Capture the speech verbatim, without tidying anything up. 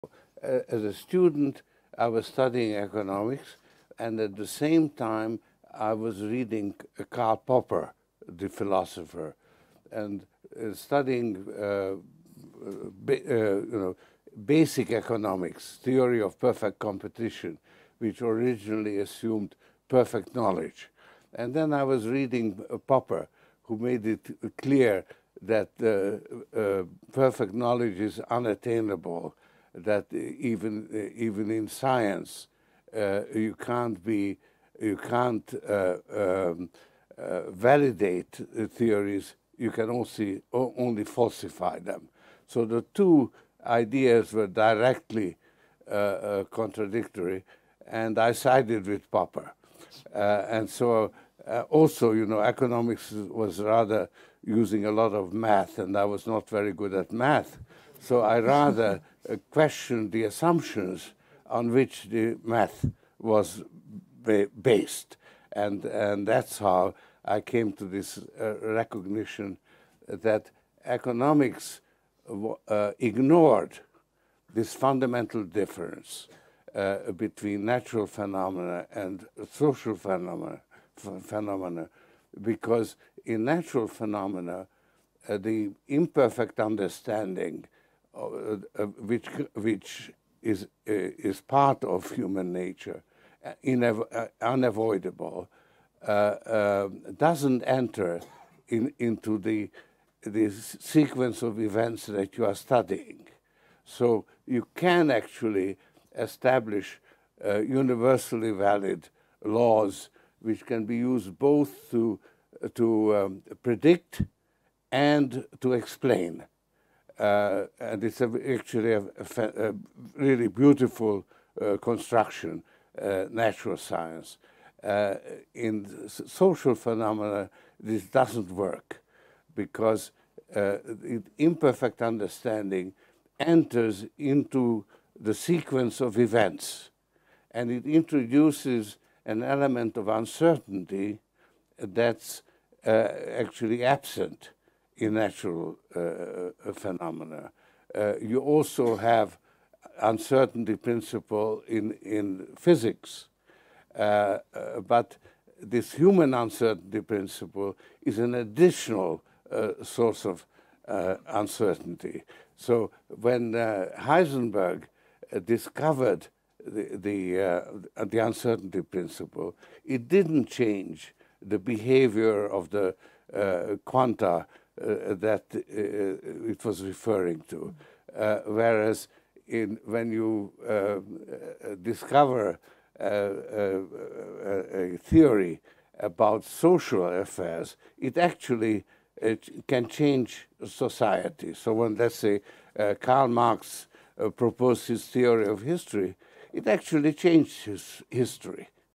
Uh, as a student, I was studying economics, and at the same time, I was reading Karl Popper, the philosopher, and uh, studying uh, ba uh, you know, basic economics, theory of perfect competition, which originally assumed perfect knowledge. And then I was reading uh, Popper, who made it clear that uh, uh, perfect knowledge is unattainable, that even uh, even in science uh, you can't be you can't uh, um, uh, validate the theories. You can only only falsify them. So the two ideas were directly uh, uh, contradictory, and I sided with Popper. Uh, and so uh, also, you know, economics was rather using a lot of math, and I was not very good at math. So I rather uh, questioned the assumptions on which the math was ba based. And, and that's how I came to this uh, recognition that economics uh, ignored this fundamental difference uh, between natural phenomena and social phenomena, phenomena, because in natural phenomena, uh, the imperfect understanding, uh, uh, which which is uh, is part of human nature, uh, uh, unavoidable, uh, uh, doesn't enter in, into the the sequence of events that you are studying. So you can actually establish uh, universally valid laws which can be used both to, to um, predict and to explain. Uh, and it's a, actually a, a, a really beautiful uh, construction, uh, natural science. Uh, in social phenomena, this doesn't work because uh, the imperfect understanding enters into the sequence of events, and it introduces an element of uncertainty that's uh, actually absent in natural uh, phenomena. Uh, you also have uncertainty principle in, in physics, uh, uh, but this human uncertainty principle is an additional uh, source of uh, uncertainty. So when uh, Heisenberg uh, discovered the, the, uh, the uncertainty principle, it didn't change the behavior of the uh, quanta uh, that uh, it was referring to. Uh, whereas in, when you uh, discover uh, uh, a theory about social affairs, it actually it can change society. So when, let's say, uh, Karl Marx uh, proposed his theory of history, it actually changed his history.